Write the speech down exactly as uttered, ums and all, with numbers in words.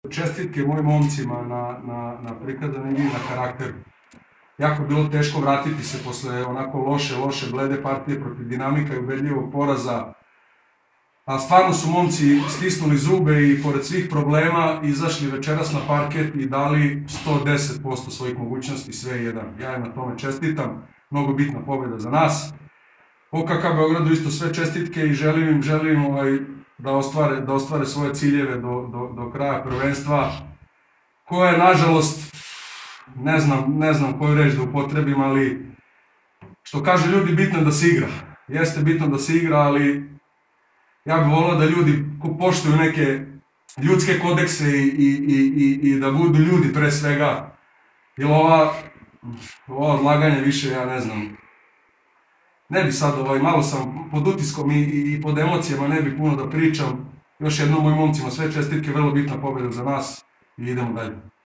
Čestitke mojim momcima na, na, na prikazanom igri, na karakteru. Jako je bilo teško vratiti se posle onako loše, loše, blede partije protiv Dinamika i ubedljivog poraza. A stvarno su momci stisnuli zube i pored svih problema izašli večeras na parket i dali sto deset posto svojih mogućnosti, sve jedan. Ja im na tome čestitam, mnogo bitna pobjeda za nas. O K K Beogradu isto sve čestitke i želim im, želim ovaj, da ostvare, da ostvare svoje ciljeve do, do, do kraja prvenstva, koje, nažalost, ne znam, ne znam koju reč da upotrebim, ali što kažu ljudi, bitno je da se igra. Jeste bitno da se igra, ali ja bih volio da ljudi poštuju neke ljudske kodekse i, i, i, i da budu ljudi pre svega. Jer ova, ova odlaganja više, ja ne znam, ne bi sad, ovaj, malo sam pod utiskom i, i, i pod emocijama, ne bi puno da pričam. Još jednom mojim momcima sve čestitke, vrlo bitna pobjeda za nas i idemo dalje.